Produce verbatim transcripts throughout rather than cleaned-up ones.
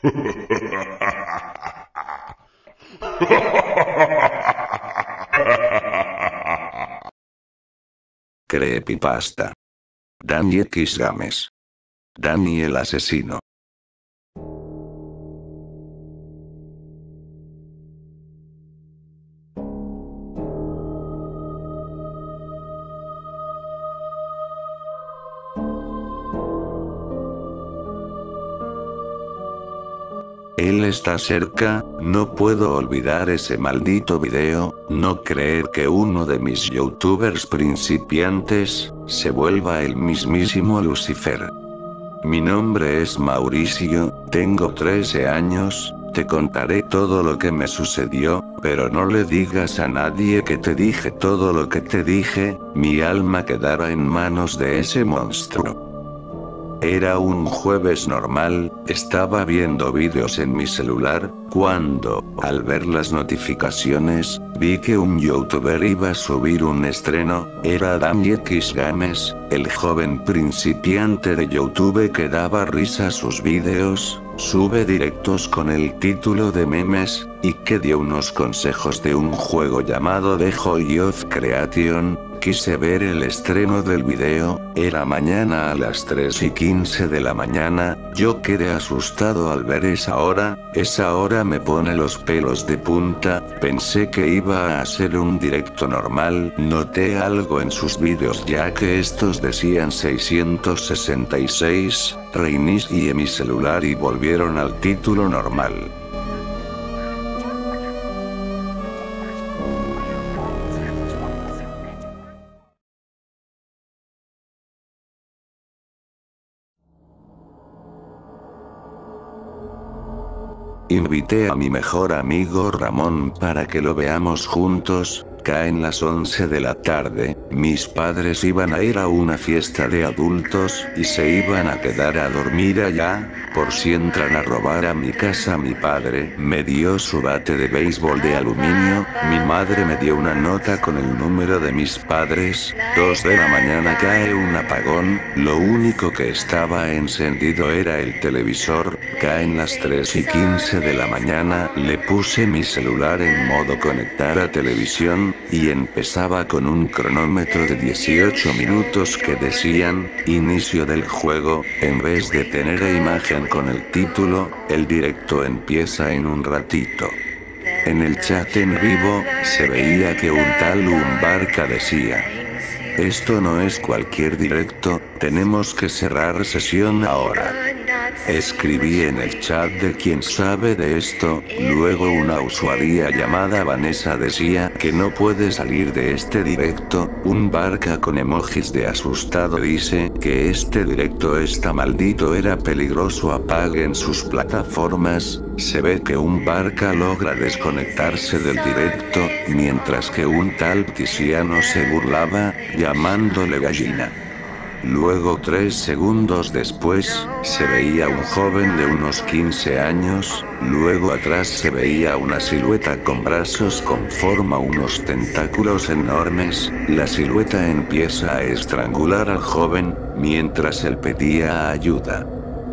Creepypasta. Dani X Games. Dani el asesino. Él está cerca, no puedo olvidar ese maldito video, no creer que uno de mis youtubers principiantes, se vuelva el mismísimo Lucifer. Mi nombre es Mauricio, tengo trece años, te contaré todo lo que me sucedió, pero no le digas a nadie que te dije todo lo que te dije, mi alma quedará en manos de ese monstruo. Era un jueves normal, estaba viendo vídeos en mi celular, cuando, al ver las notificaciones, vi que un youtuber iba a subir un estreno, era Dani X Games, el joven principiante de YouTube que daba risa a sus vídeos, sube directos con el título de memes, y que dio unos consejos de un juego llamado The Joy of Creation. Quise ver el estreno del video, era mañana a las tres y quince de la mañana, yo quedé asustado al ver esa hora, esa hora me pone los pelos de punta, pensé que iba a ser un directo normal, noté algo en sus vídeos ya que estos decían seiscientos sesenta y seis, reinicié mi celular y volvieron al título normal. Invité a mi mejor amigo Ramón para que lo veamos juntos. Caen las once de la tarde, mis padres iban a ir a una fiesta de adultos, y se iban a quedar a dormir allá, por si entran a robar a mi casa. Mi padre me dio su bate de béisbol de aluminio, mi madre me dio una nota con el número de mis padres, dos de la mañana cae un apagón, lo único que estaba encendido era el televisor, caen las tres y quince de la mañana, le puse mi celular en modo conectar a televisión, y empezaba con un cronómetro de dieciocho minutos que decían, inicio del juego, en vez de tener imagen con el título, el directo empieza en un ratito. En el chat en vivo, se veía que un tal Umbarca decía: esto no es cualquier directo, tenemos que cerrar sesión ahora. Escribí en el chat de quien sabe de esto, luego una usuaria llamada Vanessa decía que no puede salir de este directo, Umbarca con emojis de asustado dice que este directo está maldito, era peligroso, apaguen sus plataformas. Se ve que Umbarca logra desconectarse del directo, mientras que un tal Tiziano se burlaba, llamándole gallina. Luego tres segundos después, se veía un joven de unos quince años, luego atrás se veía una silueta con brazos con forma unos tentáculos enormes, la silueta empieza a estrangular al joven, mientras él pedía ayuda.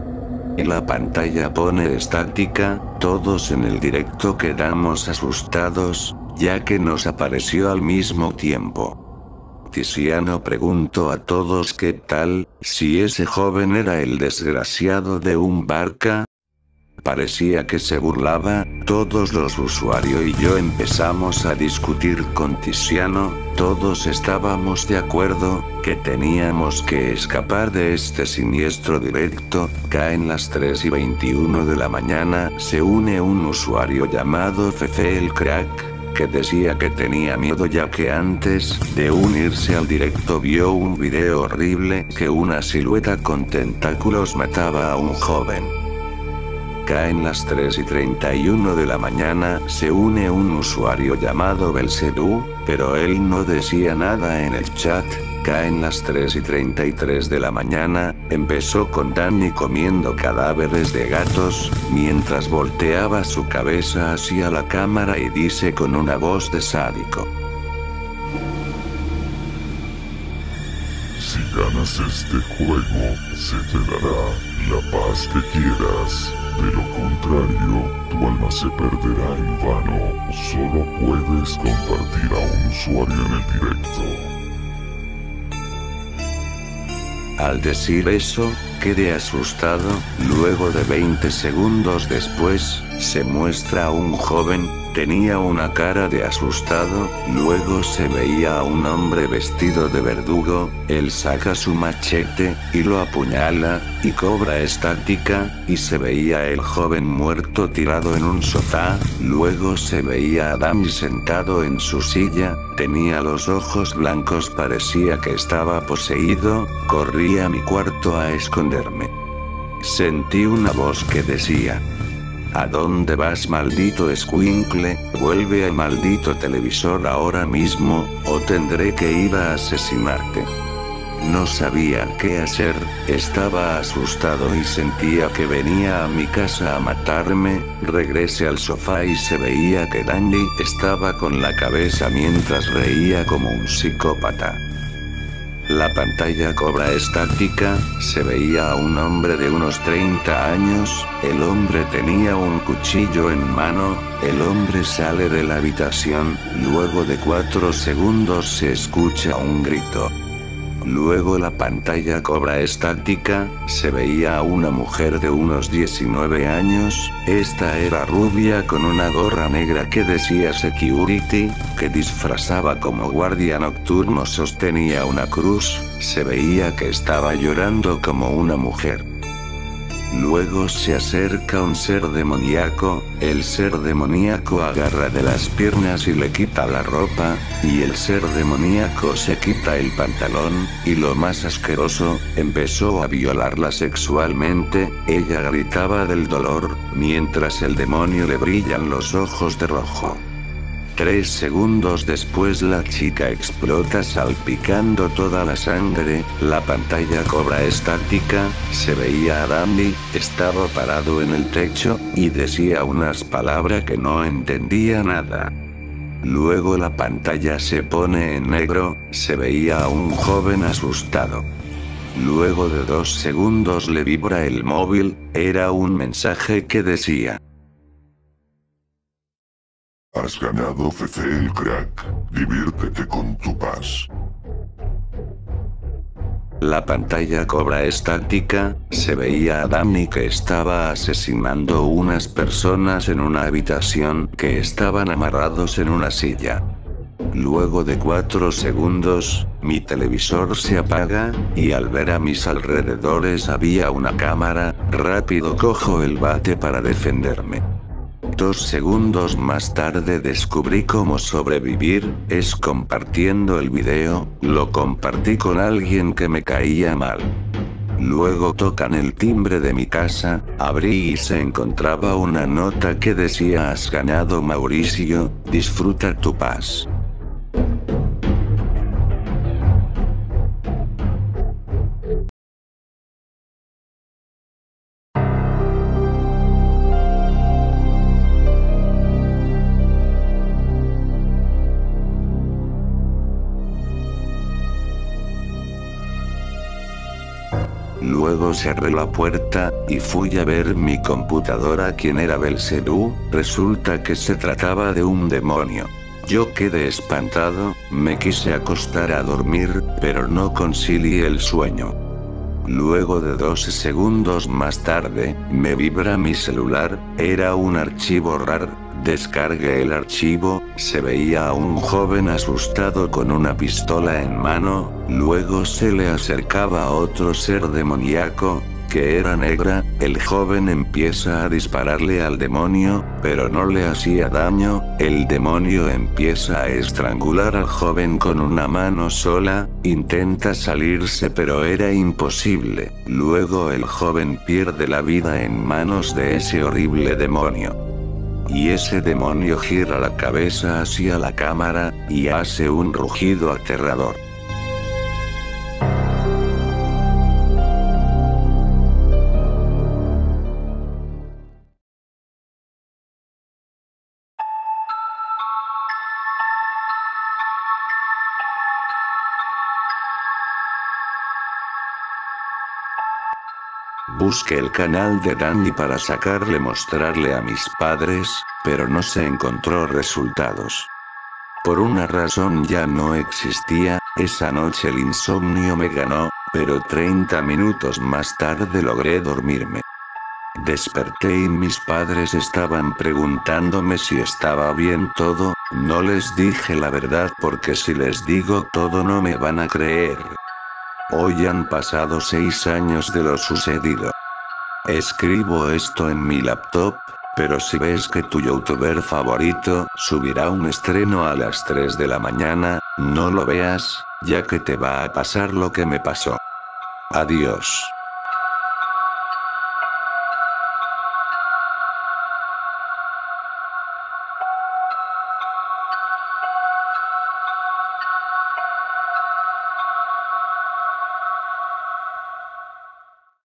Y la pantalla pone estática, todos en el directo quedamos asustados, ya que nos apareció al mismo tiempo. Tiziano preguntó a todos qué tal, si ese joven era el desgraciado de Umbarca. Parecía que se burlaba, todos los usuarios y yo empezamos a discutir con Tiziano, todos estábamos de acuerdo, que teníamos que escapar de este siniestro directo. Caen las tres y veintiuno de la mañana, se une un usuario llamado Fefe el Crack, que decía que tenía miedo ya que antes de unirse al directo vio un video horrible que una silueta con tentáculos mataba a un joven. Caen las tres y treinta y uno de la mañana, se une un usuario llamado Belcebú, pero él no decía nada en el chat. Caen las tres y treinta y tres de la mañana, empezó con Dani comiendo cadáveres de gatos, mientras volteaba su cabeza hacia la cámara y dice con una voz de sádico: si ganas este juego, se te dará la paz que quieras. De lo contrario, tu alma se perderá en vano. Solo puedes compartir a un usuario en el directo. Al decir eso, quedé asustado. Luego de veinte segundos después, se muestra a un joven. Tenía una cara de asustado. Luego se veía a un hombre vestido de verdugo. Él saca su machete y lo apuñala, y cobra estática, y se veía el joven muerto tirado en un sofá. Luego se veía a Dami sentado en su silla. Tenía los ojos blancos, parecía que estaba poseído. Corrí a mi cuarto a esconderme. Sentí una voz que decía: ¿a dónde vas, maldito escuincle? Vuelve al maldito televisor ahora mismo, o tendré que ir a asesinarte. No sabía qué hacer, estaba asustado y sentía que venía a mi casa a matarme. Regresé al sofá y se veía que Danny estaba con la cabeza mientras reía como un psicópata. La pantalla cobra estática, se veía a un hombre de unos treinta años, el hombre tenía un cuchillo en mano, el hombre sale de la habitación, luego de cuatro segundos se escucha un grito. Luego la pantalla cobra estática, se veía a una mujer de unos diecinueve años, esta era rubia con una gorra negra que decía Security, que disfrazaba como guardia nocturno, sostenía una cruz, se veía que estaba llorando como una mujer. Luego se acerca un ser demoníaco, el ser demoníaco agarra de las piernas y le quita la ropa, y el ser demoníaco se quita el pantalón, y lo más asqueroso, empezó a violarla sexualmente. Ella gritaba del dolor, mientras el demonio le brillan los ojos de rojo. Tres segundos después la chica explota salpicando toda la sangre, la pantalla cobra estática, se veía a Danny, estaba parado en el techo, y decía unas palabras que no entendía nada. Luego la pantalla se pone en negro, se veía a un joven asustado. Luego de dos segundos le vibra el móvil, era un mensaje que decía: Has ganado C C el crack. Diviértete con tu paz. La pantalla cobra estática, se veía a Danny que estaba asesinando unas personas en una habitación que estaban amarrados en una silla. Luego de cuatro segundos, mi televisor se apaga, y al ver a mis alrededores había una cámara, rápido cojo el bate para defenderme. Dos segundos más tarde descubrí cómo sobrevivir, es compartiendo el video, lo compartí con alguien que me caía mal. Luego tocan el timbre de mi casa, abrí y se encontraba una nota que decía: has ganado, Mauricio, disfruta tu paz. Luego cerré la puerta, y fui a ver mi computadora quién era Belcebú. Resulta que se trataba de un demonio. Yo quedé espantado, me quise acostar a dormir, pero no concilié el sueño. Luego de dos segundos más tarde, me vibra mi celular, era un archivo RAR. Descargué el archivo, se veía a un joven asustado con una pistola en mano, luego se le acercaba a otro ser demoníaco, que era negra, el joven empieza a dispararle al demonio, pero no le hacía daño, el demonio empieza a estrangular al joven con una mano sola, intenta salirse pero era imposible, luego el joven pierde la vida en manos de ese horrible demonio. Y ese demonio gira la cabeza hacia la cámara, y hace un rugido aterrador. Busqué el canal de Danny para sacarle mostrarle a mis padres, pero no se encontró resultados. Por una razón ya no existía, esa noche el insomnio me ganó, pero treinta minutos más tarde logré dormirme. Desperté y mis padres estaban preguntándome si estaba bien todo, no les dije la verdad porque si les digo todo no me van a creer. Hoy han pasado seis años de lo sucedido. Escribo esto en mi laptop, pero si ves que tu youtuber favorito subirá un estreno a las tres de la mañana, no lo veas, ya que te va a pasar lo que me pasó. Adiós.